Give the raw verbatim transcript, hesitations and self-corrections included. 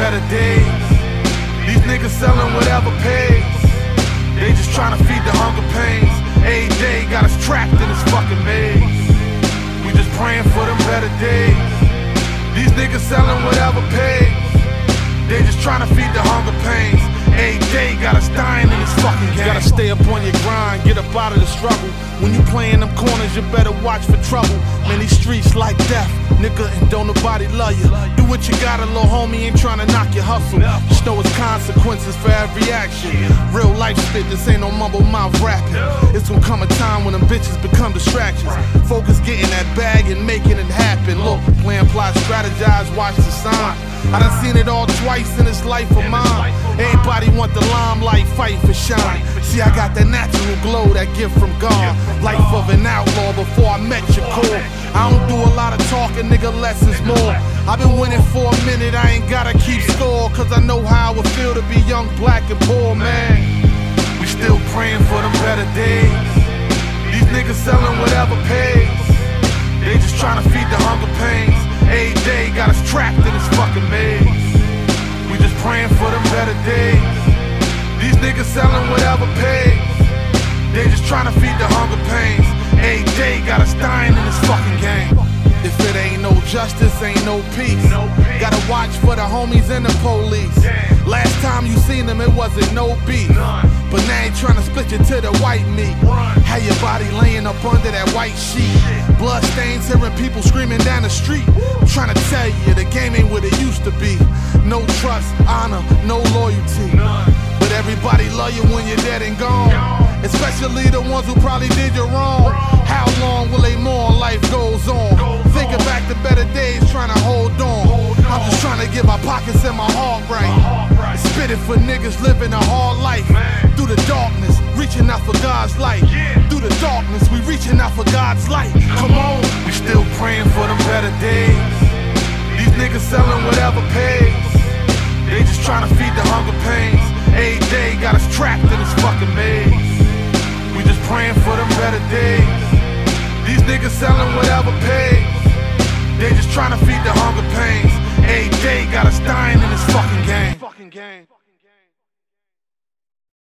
better days. These niggas selling whatever pays. They just tryna feed the hunger pains. Every day got us trapped in this fucking maze. We just praying for them better days. These niggas selling whatever pays. They just tryna feed the hunger pains. Every day got us dying in this fucking game. Gotta stay up on your grind, get up out of the struggle. When you play in them corners, you better watch for trouble. Man, these streets like death, nigga, and don't nobody love you. Do what you gotta, little homie, ain't tryna knock your hustle. Just know it's consequences for every action. Real life spit, this ain't no mumble mouth rapping. It's gonna come a time when them bitches become distractions. Focus getting that bag and making it happen. Look, plan, plot, strategize, watch the sign. I done seen it all twice in this life of mine. Everybody want the limelight, fight for shine. See, I got that natural glow, that gift from God. Life of an outlaw before I met your core. I don't do a lot of talking, nigga, less is more. I've been winning for a minute, I ain't gotta keep score. Cause I know how it would feel to be young, black, and poor, man. We still praying for them better days. These niggas selling whatever pays. They just tryna feed the hunger pains. Every day got us trapped in this fucking maze. We just praying for them better days. These niggas selling whatever pays. They just tryna feed the hunger pains. Every day got us dying in this fucking game. If it ain't no justice, ain't no peace. Gotta watch for the homies and the police. Last time you seen them, it wasn't no beef. But now they tryna split you to the white meat. How your body laying up under that white sheet. Blood stains, hearing people screaming down the street. I'm tryna tell you, the game ain't what it used to be. No trust, honor, no loyalty. But everybody love you when you're dead and gone. Especially the ones who probably did you wrong. How long will they mourn? Life goes on. Thinking back to better days, trying to hold on. I'm just trying to get my pockets and my heart right. Spit it for niggas living a hard life. Through the darkness, reaching out for God's light. Through the darkness, we reaching out for God's light. Come on, we still praying for them better days. These niggas selling whatever pays. They just trying to feed the hunger pains. Every day got us trapped in this fucking maze. We just praying for them better days. These niggas selling whatever pays. They just trying to feed the hunger pains. Every day got us dying in this fucking game.